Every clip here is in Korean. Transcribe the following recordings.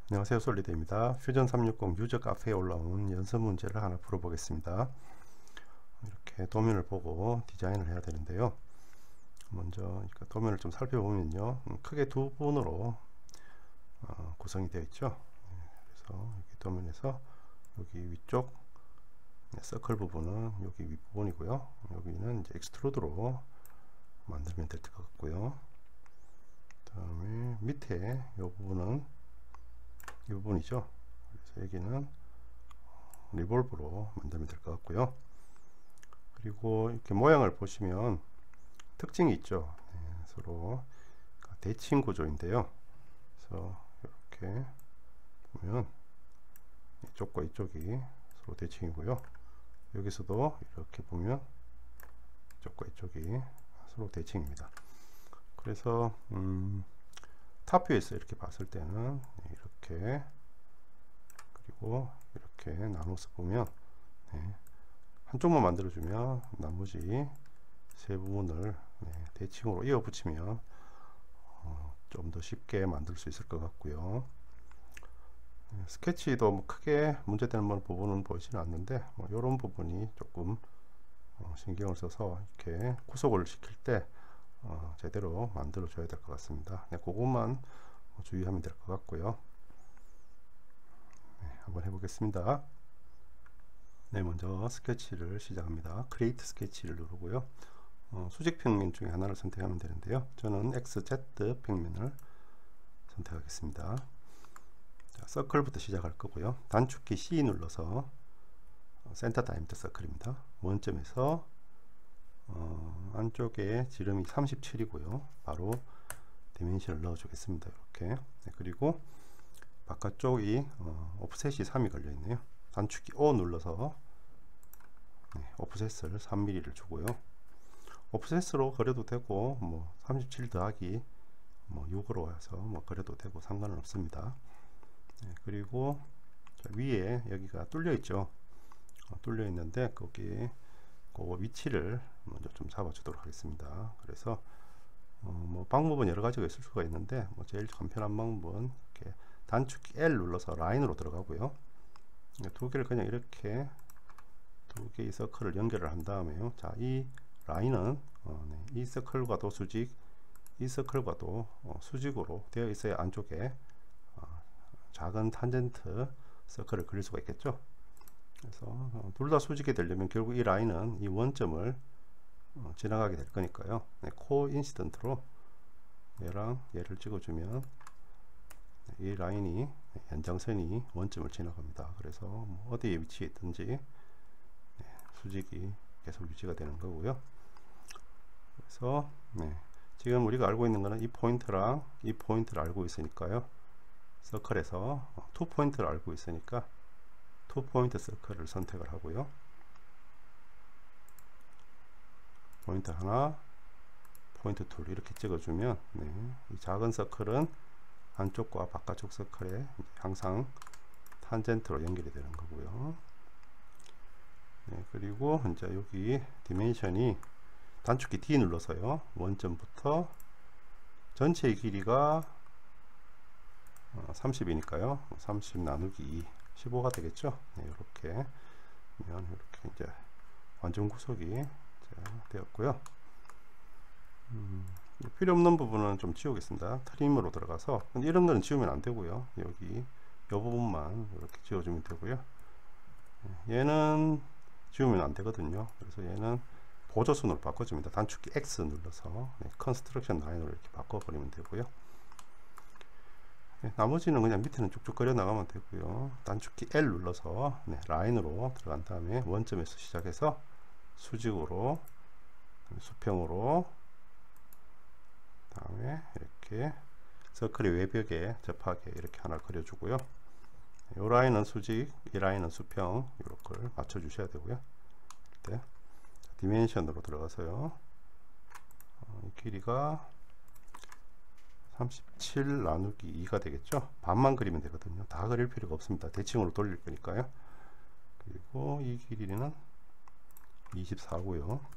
안녕하세요, 솔리드입니다. 퓨전 360 유저 카페에 올라온 연습 문제를 하나 풀어보겠습니다. 이렇게 도면을 보고 디자인을 해야 되는데요. 먼저 도면을 좀 살펴보면요, 크게 두 부분으로 구성이 되어 있죠. 그래서 여기 도면에서 여기 위쪽 서클 부분은 여기 윗부분이고요. 여기는 이제 익스트루드로 만들면 될 것 같고요. 다음에 밑에 이 부분은 이 부분이죠. 그래서 여기는 리볼브로 만들면 될 것 같고요. 그리고 이렇게 모양을 보시면 특징이 있죠. 서로 대칭 구조인데요. 그래서 이렇게 보면 이쪽과 이쪽이 서로 대칭이고요. 여기서도 이렇게 보면 이쪽과 이쪽이 서로 대칭입니다. 그래서 탑뷰에서 이렇게 봤을 때는 이렇게, 그리고 이렇게 나눠서 보면 한쪽만 만들어주면 나머지 세 부분을 대칭으로 이어 붙이면 좀 더 쉽게 만들 수 있을 것 같고요. 스케치도 뭐 크게 문제되는 부분은 보이지는 않는데 이런 부분이 조금 신경을 써서 이렇게 구속을 시킬 때 제대로 만들어 줘야 될 것 같습니다. 그것만 주의하면 될 것 같고요. 한번 해보겠습니다. 먼저 스케치를 시작합니다. 크리에이트 스케치를 누르고요. 수직 평면 중에 하나를 선택하면 되는데요. 저는 XZ 평면을 선택하겠습니다. 자, 서클부터 시작할 거고요. 단축키 C 눌러서 센터 다이미터 서클입니다. 원점에서 안쪽에 지름이 37이고요. 바로 디멘션을 넣어 주겠습니다. 이렇게. 그리고 바깥쪽이 오프셋이 3이 걸려 있네요. 단축키 O 눌러서 오프셋을 3mm를 주고요. 오프셋으로 그려도 되고 37 더하기 6으로 해서 그려도 되고 상관은 없습니다. 그리고 위에 여기가 뚫려 있죠. 뚫려 있는데 거기 그 위치를 먼저 좀 잡아 주도록 하겠습니다. 그래서 방법은 여러 가지가 있을 수가 있는데 제일 간편한 방법은 이렇게 단축키 L 눌러서 라인으로 들어가고요. 두 개를 그냥 이렇게 두 개의 서클을 연결을 한 다음에요. 자, 이 라인은 이 서클과도 수직, 이 서클과도 수직으로 되어 있어야 안쪽에 작은 탄젠트 서클을 그릴 수가 있겠죠. 그래서 둘 다 수직이 되려면 결국 이 라인은 이 원점을 지나가게 될 거니까요. 코인시던트로 얘랑 얘를 찍어주면 이 라인이 연장선이 원점을 지나갑니다. 그래서 어디에 위치해 있든지 수직이 계속 유지가 되는 거고요. 그래서 지금 우리가 알고 있는 거는 이 포인트랑 이 포인트를 알고 있으니까요. 서클에서 투 포인트를 알고 있으니까 투 포인트 서클을 선택을 하고요. 포인트 하나, 포인트 둘 이렇게 찍어주면 이 작은 서클은 안쪽과 바깥쪽 서클에 항상 탄젠트로 연결이 되는 거고요. 그리고 이제 여기 디멘션이 단축키 D 눌러서요. 원점부터 전체의 길이가 30이니까요. 30 나누기 2, 15가 되겠죠. 이렇게 이렇게 이제 완전 구속이 되었고요. 필요 없는 부분은 좀 지우겠습니다. 트림으로 들어가서, 근데 이런 거는 지우면 안 되고요. 여기 이 부분만 이렇게 지워주면 되고요. 얘는 지우면 안 되거든요. 그래서 얘는 보조순으로 바꿔줍니다. 단축키 X 눌러서 컨스트럭션 라인으로 이렇게 바꿔버리면 되고요. 나머지는 그냥 밑에는 쭉쭉 그려 나가면 되고요. 단축키 L 눌러서 라인으로 들어간 다음에 원점에서 시작해서 수직으로, 수평으로, 다음에 이렇게 서클의 외벽에 접하게 이렇게 하나 그려주고요. 이 라인은 수직, 이 라인은 수평, 이렇게 맞춰 주셔야 되고요. 네. 디멘션으로 들어가서요. 이 길이가 37 나누기 2가 되겠죠. 반만 그리면 되거든요. 다 그릴 필요가 없습니다. 대칭으로 돌릴 거니까요. 그리고 이 길이는 24고요.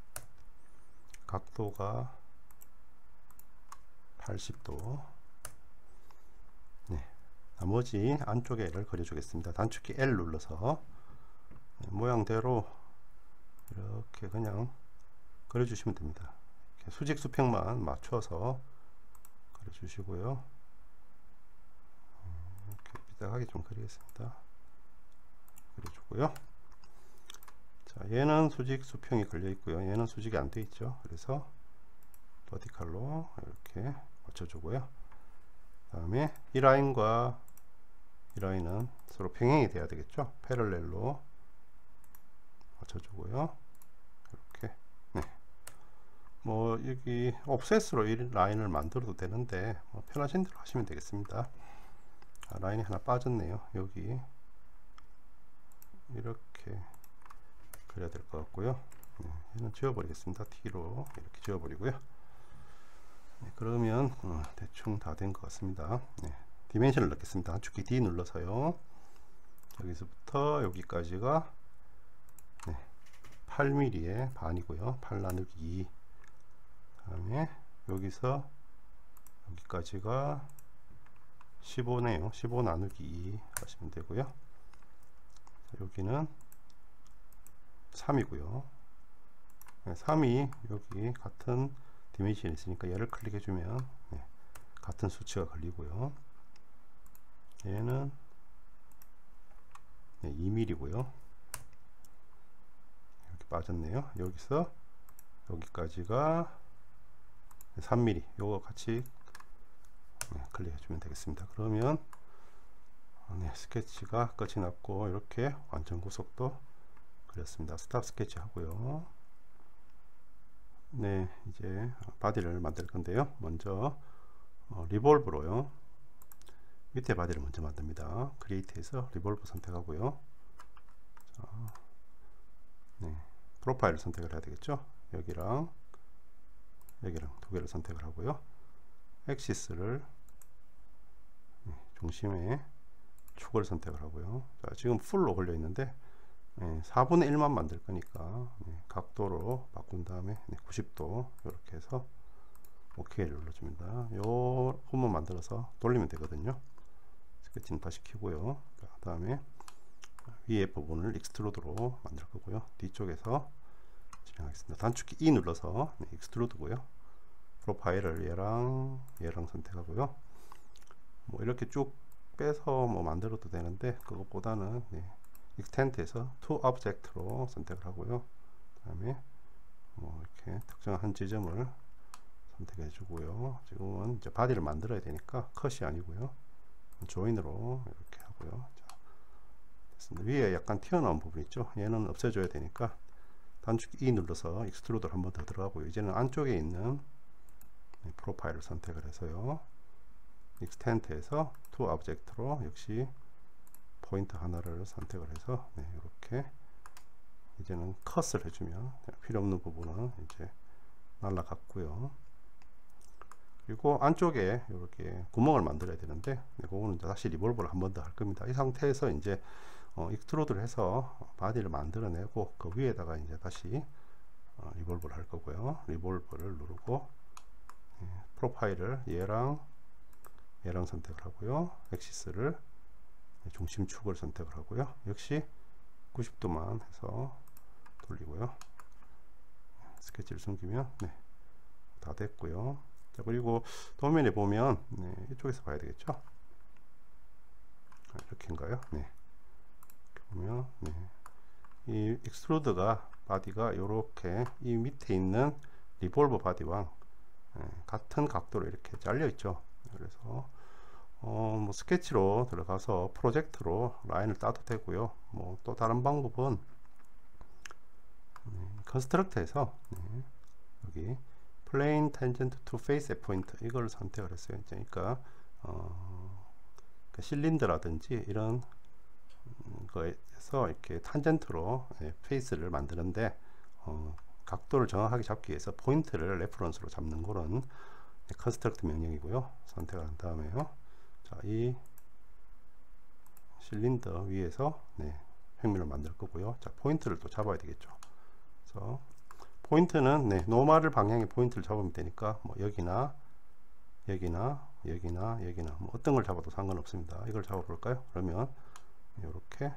각도가 80도. 나머지 안쪽에 L을 그려주겠습니다. 단축키 L 눌러서 모양대로 이렇게 그냥 그려주시면 됩니다. 수직 수평만 맞춰서 그려주시고요. 이렇게 삐딱하게 좀 그리겠습니다. 그려주고요. 자, 얘는 수직 수평이 걸려 있고요. 얘는 수직이 안 돼 있죠. 그래서 버티칼로 이렇게 맞춰주고요. 그 다음에 이 라인과 이 라인은 서로 평행이 돼야 되겠죠. 패럴렐로 맞춰주고요. 이렇게. 네. 뭐 여기 옵셋으로 이 라인을 만들어도 되는데 뭐 편하신 대로 하시면 되겠습니다. 아, 라인이 하나 빠졌네요. 여기 이렇게 그려야 될 것 같고요. 네, 얘는 지워버리겠습니다. T로 이렇게 지워버리고요. 네, 그러면 대충 다 된 것 같습니다. 네, 디멘션을 넣겠습니다. 단축키 D 눌러서요. 여기서부터 여기까지가 8mm의 반이고요. 8 나누기 2. 다음에 여기서 여기까지가 15네요. 15 나누기 2 하시면 되고요. 여기는 3이고요. 3이 여기 같은 디멘션이 있으니까 얘를 클릭해 주면 같은 수치가 걸리고요. 얘는 2mm고요. 이렇게 빠졌네요. 여기서 여기까지가 3mm. 요거 같이 클릭해 주면 되겠습니다. 그러면 스케치가 끝이 났고 이렇게 완전 구속도 그렸습니다. 스탑 스케치 하고요. 네, 이제 바디를 만들 건데요. 먼저 리볼브로요. 밑에 바디를 먼저 만듭니다. 크리에이트에서 리볼브 선택하고요. 자, 네, 프로파일을 선택을 해야 되겠죠. 여기랑 여기랑 두 개를 선택을 하고요. 액시스를 중심에 축을 선택을 하고요. 자, 지금 풀로 걸려 있는데 4분의 1만 만들 거니까 각도로 바꾼 다음에 90도 이렇게 해서 OK를 눌러줍니다. 요 부분 만들어서 돌리면 되거든요. 스케치는 다시 키고요. 그 다음에 위에 부분을 익스트루드로 만들 거고요. 뒤쪽에서 진행하겠습니다. 단축키 E 눌러서 익스트루드고요. 프로파일을 얘랑 선택하고요. 뭐 이렇게 쭉 빼서 뭐 만들어도 되는데 그것보다는 익스텐트에서 to object로 선택을 하고요. 그 다음에 뭐 이렇게 특정한 한 지점을 선택해 주고요. 지금은 이제 바디를 만들어야 되니까 컷이 아니고요. 조인으로 이렇게 하고요. 자, 됐습니다. 위에 약간 튀어나온 부분 있죠. 얘는 없애줘야 되니까 단축키 E 눌러서 익스트루드를 한 번 더 들어가고요. 이제는 안쪽에 있는 프로파일을 선택을 해서요. 익스텐트에서 to object로 역시 포인트 하나를 선택을 해서 이렇게 이제는 컷을 해주면 필요 없는 부분은 이제 날라갔고요. 그리고 안쪽에 이렇게 구멍을 만들어야 되는데 그거는 다시 리볼브를 한 번 더 할 겁니다. 이 상태에서 이제 익스트루드를 해서 바디를 만들어내고 그 위에다가 이제 다시 리볼브를 할 거고요. 리볼브를 누르고 프로파일을 얘랑 선택을 하고요. 액시스를 중심축을 선택을 하고요. 역시 90도만 해서 돌리고요. 스케치를 숨기면 다 됐고요. 자, 그리고 도면에 보면 이쪽에서 봐야 되겠죠. 이렇게인가요? 이렇게 보면 이 익스트루드가 바디가 이렇게 이 밑에 있는 리볼브 바디와 같은 각도로 이렇게 잘려 있죠. 그래서 뭐 스케치로 들어가서 프로젝트로 라인을 따도 되고요. 뭐 또 다른 방법은 컨스트럭터에서 여기 plane tangent to face a point 이걸 선택을 했어요. 그러니까 실린더라든지 이런 거에서 이렇게 탄젠트로 페이스를 만드는데 각도를 정확하게 잡기 위해서 포인트를 레퍼런스로 잡는 그런 컨스트럭트 명령이고요. 선택을 한 다음에요. 자, 이 실린더 위에서 횡밀을 만들 거고요. 자, 포인트를 또 잡아야 되겠죠. 그래서 포인트는 노멀 방향의 포인트를 잡으면 되니까 뭐 여기나 여기나 여기나 뭐 어떤 걸 잡아도 상관없습니다. 이걸 잡아 볼까요? 그러면 이렇게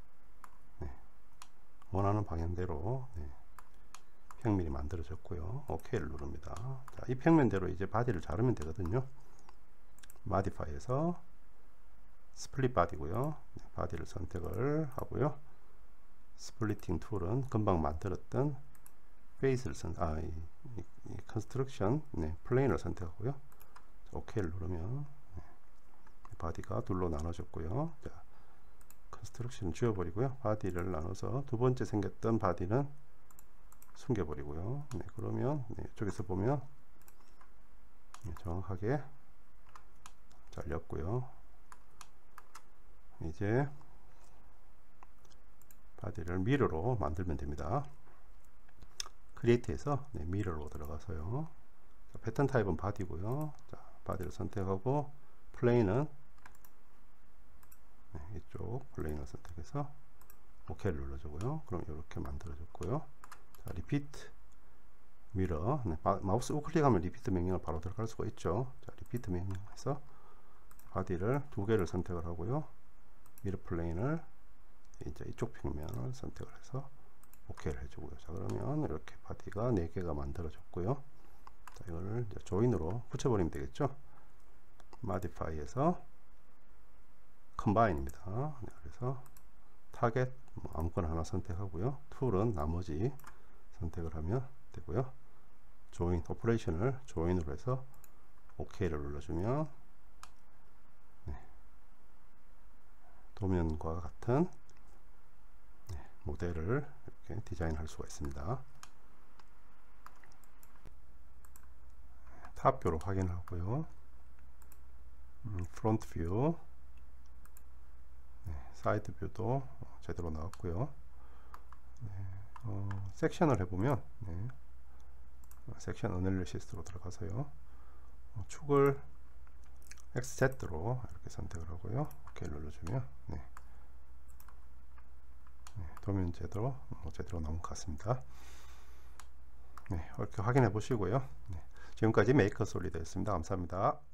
원하는 방향대로 평면이 만들어졌고요. OK를 누릅니다. 자, 이 평면대로 이제 바디를 자르면 되거든요. 마디파이에서 스플릿 바디고요. 바디를 선택을 하고요. 스플리팅 툴은 금방 만들었던 페이스를 이 컨스트럭션 플레인을 선택하고요. OK를 누르면 바디가 둘로 나눠졌고요. 자, 컨스트럭션을 지워버리고요. 바디를 나눠서 두 번째 생겼던 바디는 숨겨버리고요. 그러면 이쪽에서 보면 정확하게 잘렸고요. 이제 바디를 미러로 만들면 됩니다. 크리에이트에서 미러로 들어가서요. 자, 패턴 타입은 바디고요. 자, 바디를 선택하고 플레인은 이쪽 플레인을 선택해서 OK를 눌러주고요. 그럼 이렇게 만들어졌고요. 자, 리피트 미러 마우스 우클릭하면 리피트 명령을 바로 들어갈 수가 있죠. 자, 리피트 명령에서 바디를 두 개를 선택을 하고요. 미러 플레인을 이제 이쪽 평면을 선택을 해서 OK를 해주고요. 자, 그러면 이렇게 바디가 4개가 만들어졌고요. 자, 이걸 이제 조인으로 붙여버리면 되겠죠. 마디파이에서 컴바인입니다. 그래서 타겟 아무거나 하나 선택하고요. 툴은 나머지 선택을 하면 되고요. 조인 오퍼레이션을 조인으로 해서 OK를 눌러주면 도면과 같은 모델을 이렇게 디자인할 수가 있습니다. 탑뷰로 확인하고요. 프론트 뷰, 사이드 뷰도 제대로 나왔고요. 섹션을 해보면 섹션 어널리시스로 들어가서요. 축을 XZ로 이렇게 선택을 하고요. OK 눌러주면 도면 제대로 나온 것 같습니다. 이렇게 확인해 보시고요. 지금까지 메이커 솔리드였습니다. 감사합니다.